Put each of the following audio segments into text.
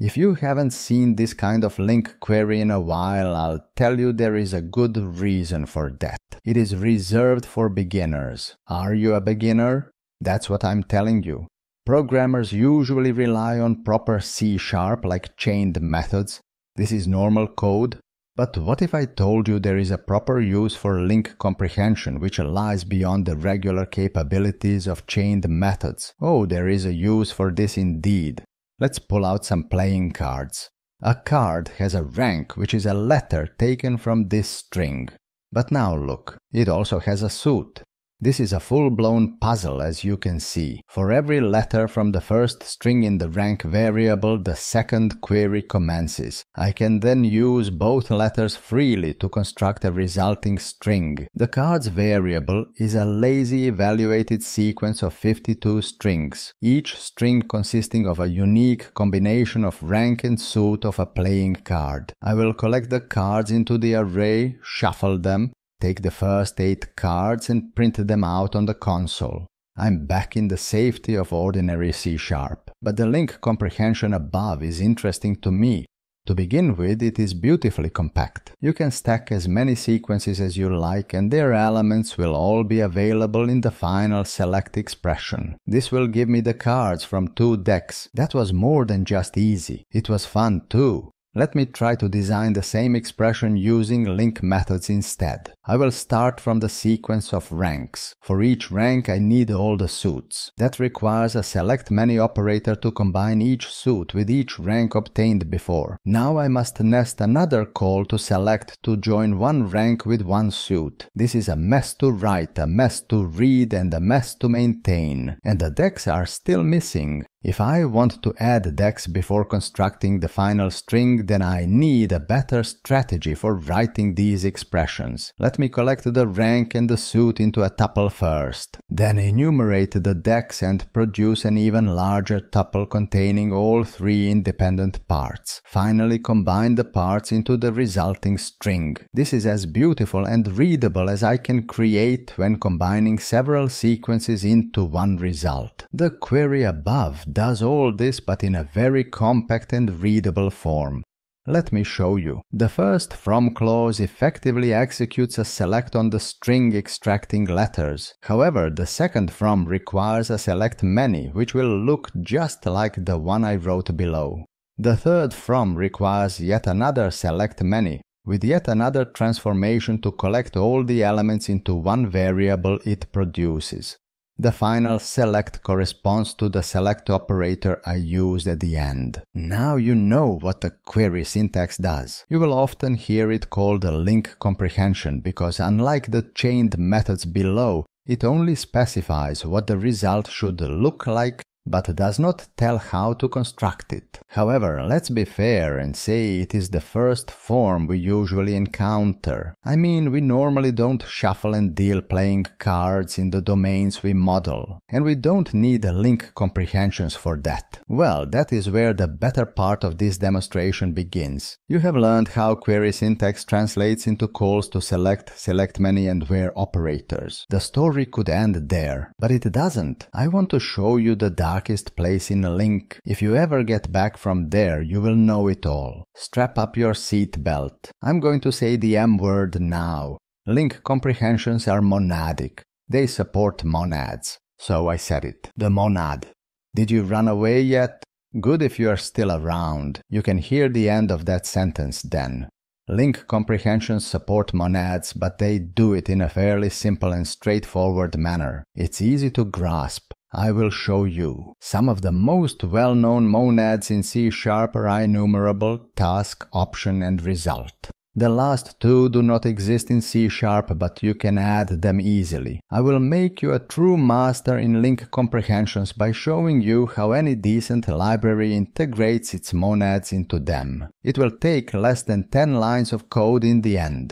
If you haven't seen this kind of LINQ query in a while, I'll tell you there is a good reason for that. It is reserved for beginners. Are you a beginner? That's what I'm telling you. Programmers usually rely on proper C# like chained methods. This is normal code. But what if I told you there is a proper use for LINQ comprehension which lies beyond the regular capabilities of chained methods? Oh, there is a use for this indeed. Let's pull out some playing cards. A card has a rank which is a letter taken from this string. But now look, it also has a suit. This is a full-blown puzzle, as you can see. For every letter from the first string in the rank variable, the second query commences. I can then use both letters freely to construct a resulting string. The card's variable is a lazy evaluated sequence of 52 strings, each string consisting of a unique combination of rank and suit of a playing card. I will collect the cards into the array, shuffle them, take the first 8 cards and print them out on the console. I'm back in the safety of ordinary C#, but the LINQ comprehension above is interesting to me. To begin with, it is beautifully compact. You can stack as many sequences as you like and their elements will all be available in the final select expression. This will give me the cards from 2 decks. That was more than just easy. It was fun too. Let me try to design the same expression using LINQ methods instead. I will start from the sequence of ranks. For each rank I need all the suits. That requires a select many operator to combine each suit with each rank obtained before. Now I must nest another call to select to join one rank with one suit. This is a mess to write, a mess to read and a mess to maintain. And the decks are still missing. If I want to add decks before constructing the final string, then I need a better strategy for writing these expressions. Let me collect the rank and the suit into a tuple first. Then enumerate the decks and produce an even larger tuple containing all 3 independent parts. Finally combine the parts into the resulting string. This is as beautiful and readable as I can create when combining several sequences into one result. The query above does all this but in a very compact and readable form. Let me show you. The first from clause effectively executes a select on the string extracting letters. However, the second from requires a select many, which will look just like the one I wrote below. The third from requires yet another select many, with yet another transformation to collect all the elements into one variable it produces. The final select corresponds to the select operator I used at the end. Now you know what the query syntax does. You will often hear it called a LINQ comprehension because unlike the chained methods below, it only specifies what the result should look like but does not tell how to construct it. However, let's be fair and say it is the first form we usually encounter. I mean, we normally don't shuffle and deal playing cards in the domains we model, and we don't need LINQ comprehensions for that. Well, that is where the better part of this demonstration begins. You have learned how query syntax translates into calls to select, select many and where operators. The story could end there, but it doesn't. I want to show you the darkest place in LINQ. If you ever get back from there, you will know it all. Strap up your seat belt. I'm going to say the M word now. LINQ comprehensions are monadic. They support monads. So I said it. The monad. Did you run away yet? Good if you are still around. You can hear the end of that sentence then. LINQ comprehensions support monads, but they do it in a fairly simple and straightforward manner. It's easy to grasp. I will show you. Some of the most well-known monads in C# are IEnumerable, task, option, and result. The last two do not exist in C#, but you can add them easily. I will make you a true master in LINQ comprehensions by showing you how any decent library integrates its monads into them. It will take less than 10 lines of code in the end.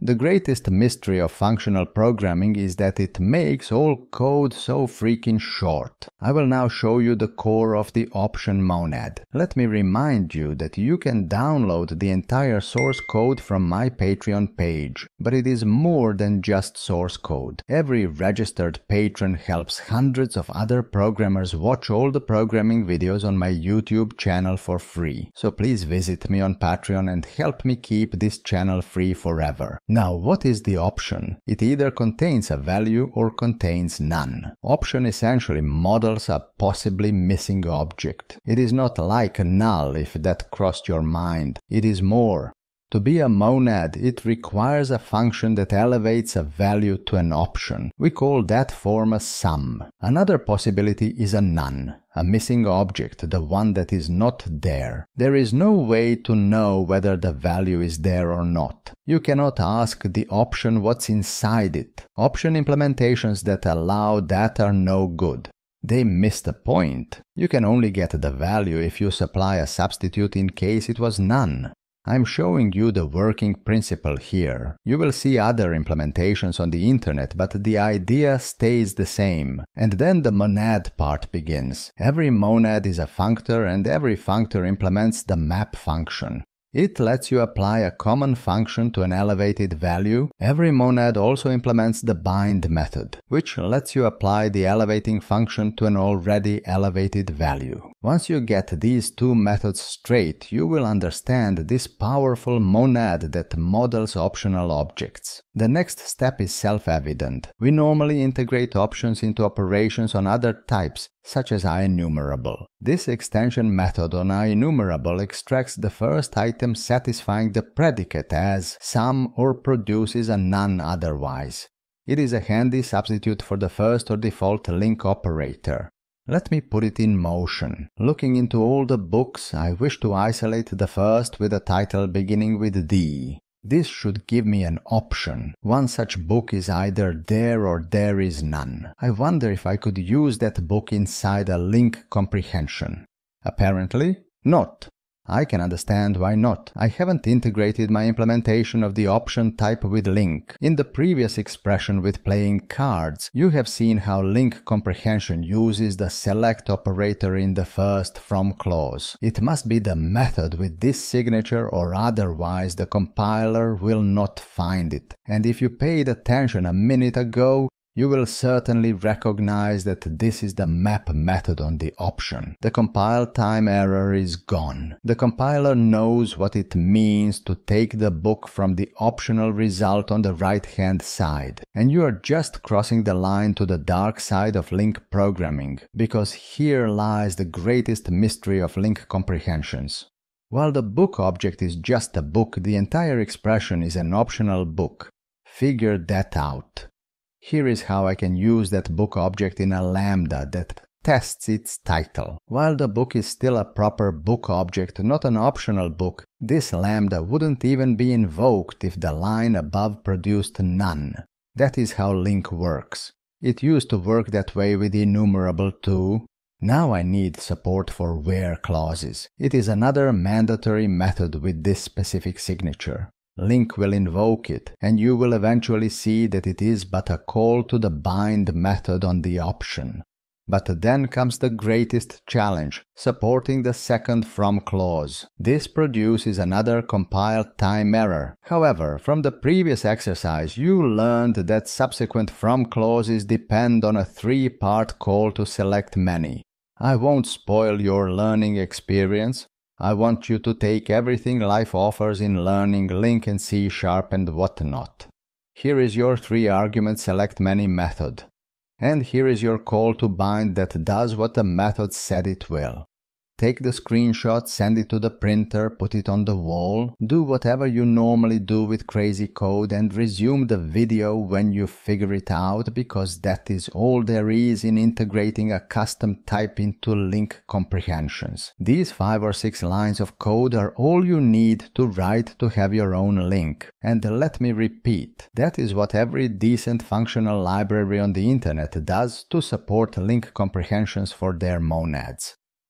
The greatest mystery of functional programming is that it makes all code so freaking short. I will now show you the core of the option monad. Let me remind you that you can download the entire source code from my Patreon page, but it is more than just source code. Every registered patron helps hundreds of other programmers watch all the programming videos on my YouTube channel for free. So please visit me on Patreon and help me keep this channel free forever. Now, what is the option? It either contains a value or contains none. Option essentially models a possibly missing object. It is not like a null, if that crossed your mind. It is more. To be a monad, it requires a function that elevates a value to an option. We call that form a sum. Another possibility is a none, a missing object, the one that is not there. There is no way to know whether the value is there or not. You cannot ask the option what's inside it. Option implementations that allow that are no good. They miss the point. You can only get the value if you supply a substitute in case it was none. I'm showing you the working principle here. You will see other implementations on the internet, but the idea stays the same. And then the monad part begins. Every monad is a functor, and every functor implements the map function. It lets you apply a common function to an elevated value. Every monad also implements the bind method, which lets you apply the elevating function to an already elevated value. Once you get these two methods straight, you will understand this powerful monad that models optional objects. The next step is self-evident. We normally integrate options into operations on other types, such as IEnumerable. This extension method on IEnumerable extracts the first item satisfying the predicate as sum or produces a none otherwise. It is a handy substitute for the first or default LINQ operator. Let me put it in motion. Looking into all the books, I wish to isolate the first with a title beginning with D. This should give me an option. One such book is either there or there is none. I wonder if I could use that book inside a LINQ comprehension. Apparently, not. I can understand why not. I haven't integrated my implementation of the option type with LINQ. In the previous expression with playing cards, you have seen how LINQ comprehension uses the select operator in the first from clause. It must be the method with this signature, or otherwise the compiler will not find it. And if you paid attention a minute ago, you will certainly recognize that this is the map method on the option. The compile time error is gone. The compiler knows what it means to take the book from the optional result on the right-hand side. And you are just crossing the line to the dark side of LINQ programming, because here lies the greatest mystery of LINQ comprehensions. While the book object is just a book, the entire expression is an optional book. Figure that out. Here is how I can use that book object in a lambda that tests its title. While the book is still a proper book object, not an optional book, this lambda wouldn't even be invoked if the line above produced none. That is how LINQ works. It used to work that way with IEnumerable too. Now I need support for where clauses. It is another mandatory method with this specific signature. LINQ will invoke it, and you will eventually see that it is but a call to the bind method on the option. But then comes the greatest challenge, supporting the second from clause. This produces another compile time error. However, from the previous exercise you learned that subsequent from clauses depend on a three-part call to select many. I won't spoil your learning experience. I want you to take everything life offers in learning LINQ and C# and whatnot. Here is your three-argument select many method. And here is your call to bind that does what the method said it will. Take the screenshot, send it to the printer, put it on the wall, do whatever you normally do with crazy code, and resume the video when you figure it out, because that is all there is in integrating a custom type into LINQ comprehensions. These 5 or 6 lines of code are all you need to write to have your own LINQ. And let me repeat, that is what every decent functional library on the internet does to support LINQ comprehensions for their monads.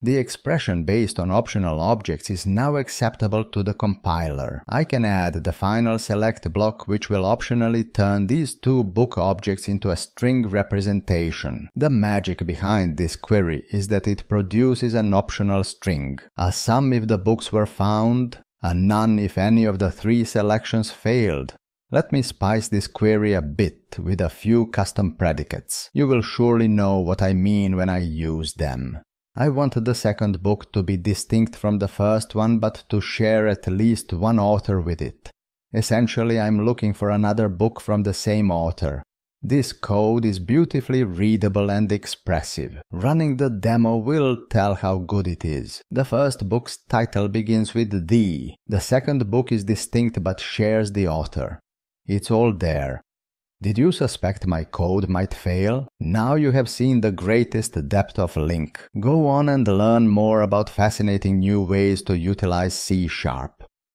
The expression based on optional objects is now acceptable to the compiler. I can add the final select block, which will optionally turn these two book objects into a string representation. The magic behind this query is that it produces an optional string, a sum if the books were found, a none if any of the three selections failed. Let me spice this query a bit with a few custom predicates. You will surely know what I mean when I use them. I want the second book to be distinct from the first one, but to share at least one author with it. Essentially, I'm looking for another book from the same author. This code is beautifully readable and expressive. Running the demo will tell how good it is. The first book's title begins with "the". The second book is distinct but shares the author. It's all there. Did you suspect my code might fail? Now you have seen the greatest depth of LINQ. Go on and learn more about fascinating new ways to utilize C#.